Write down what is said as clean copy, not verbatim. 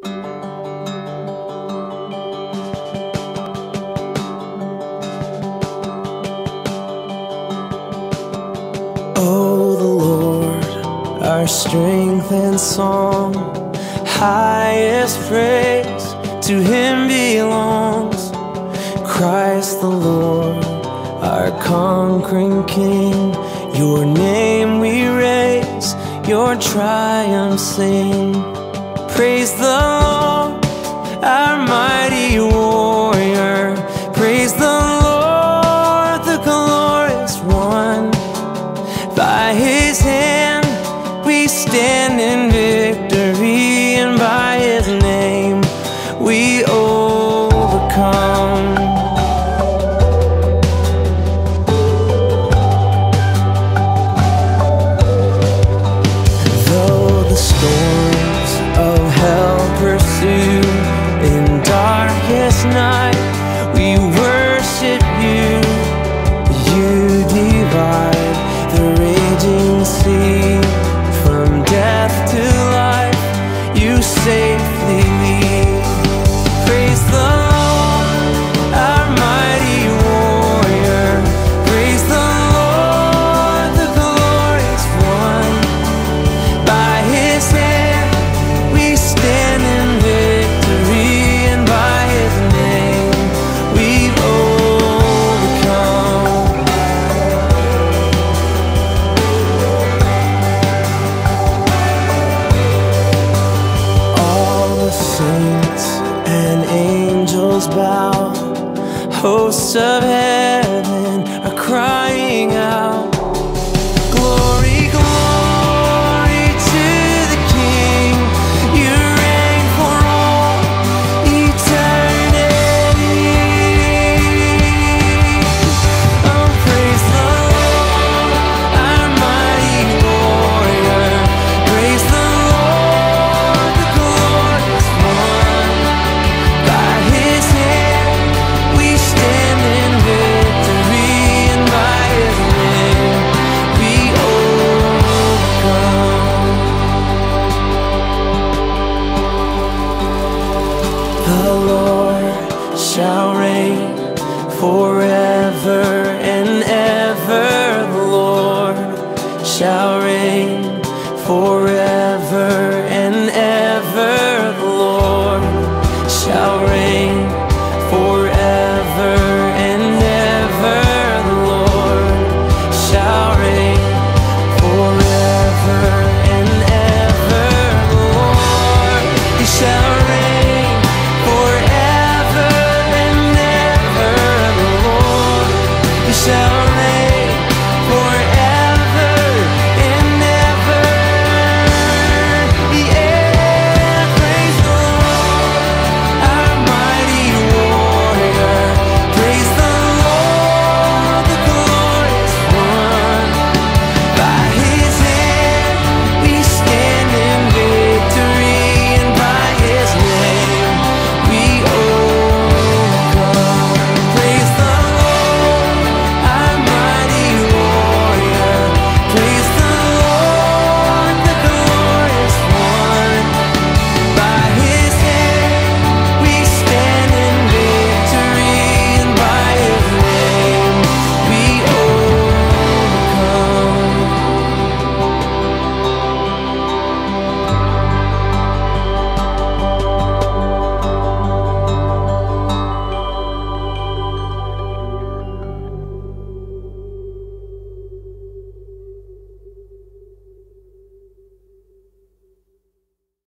Oh, the Lord, our strength and song, highest praise to Him belongs. Christ the Lord, our conquering King, Your name we raise, Your triumph sing. Praise the Lord, our mighty warrior. Praise the Lord, the glorious one. By His hand we stand in victory, and by His name we overcome. Though the storms of hell pursue, in darkest night we worship You. You divide the raging sea, from death to life You safely lead. Praise the Lord, our mighty warrior. Praise the Lord, the glorious one. By His hand we stand in victory, and by His name we've overcome. All the saints and angels bow, hosts of heaven are crying out. Glory, glory to the King. You reign for all eternity. Oh, praise the Lord, our mighty warrior. Praise the Lord, the glorious one. By His hand we stand in victory, and by His name we overcome. The Lord shall reign forever and ever. The Lord shall reign forever and ever. The Lord shall reign forever and ever. The Lord shall reign forever and ever. The Lord, He shall reign